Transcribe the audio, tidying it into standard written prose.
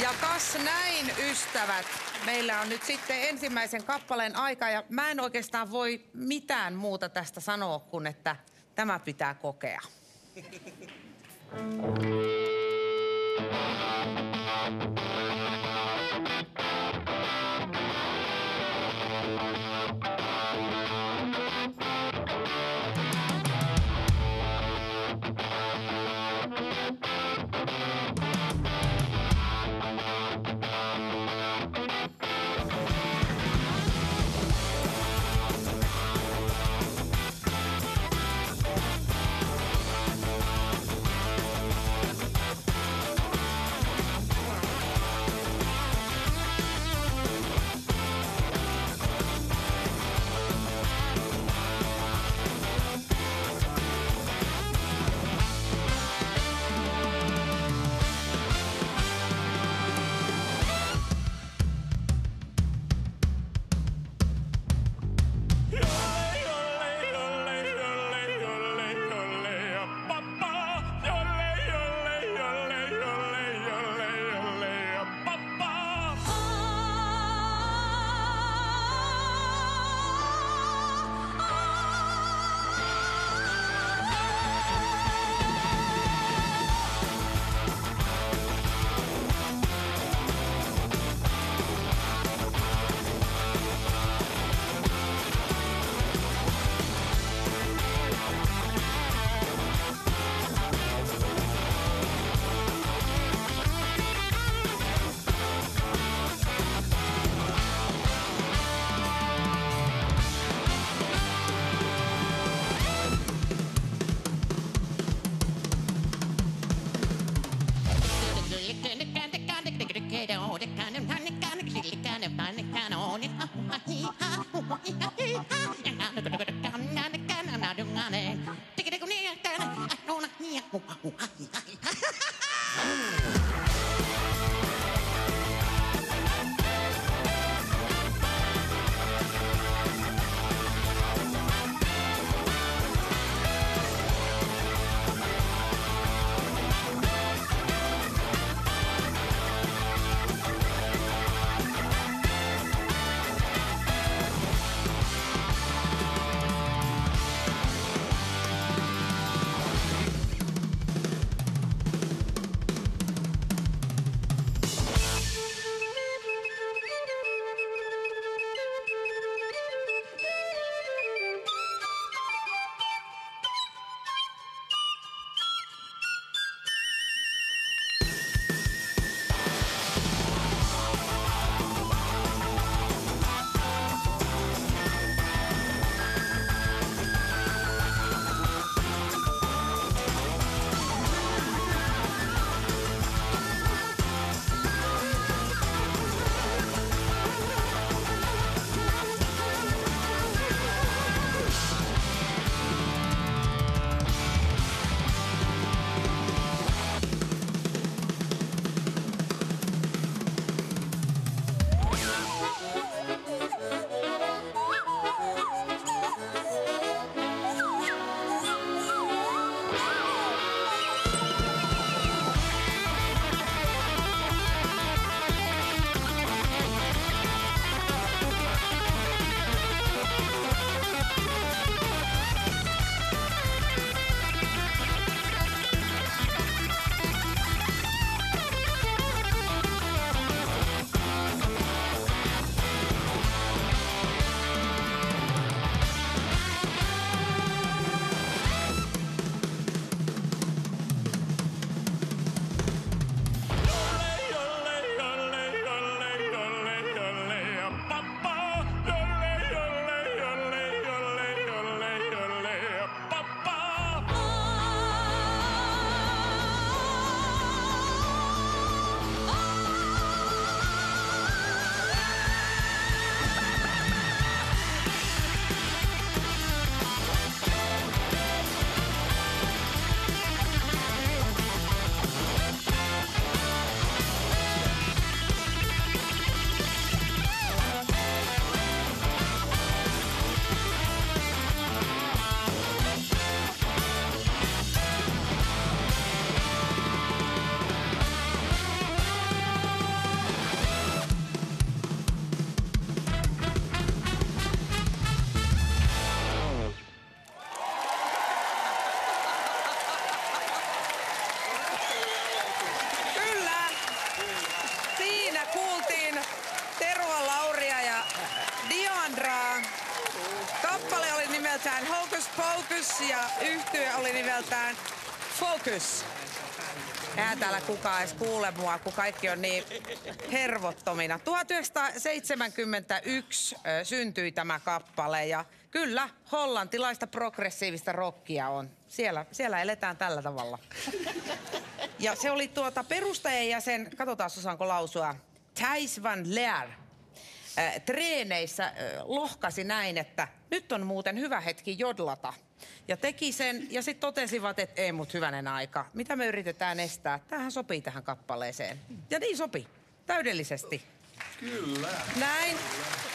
Ja kas näin, ystävät, meillä on nyt sitten ensimmäisen kappaleen aika ja mä en oikeastaan voi mitään muuta tästä sanoa kuin, että tämä pitää kokea. ja yhtye oli nimeltään Focus. Eihän täällä kukaan edes kuule mua, kun kaikki on niin hervottomina. 1971 syntyi tämä kappale ja kyllä, hollantilaista progressiivista rockia on. Siellä eletään tällä tavalla. Ja se oli perustajajäsen, katsotaan osaanko lausua, Thijs van Leer. Treeneissä lohkasi näin, että nyt on muuten hyvä hetki jodlata. Ja teki sen ja sitten totesivat, että ei mut hyvänen aika. Mitä me yritetään estää? Tämähän sopii tähän kappaleeseen. Ja niin sopi. Täydellisesti. Kyllä. Näin.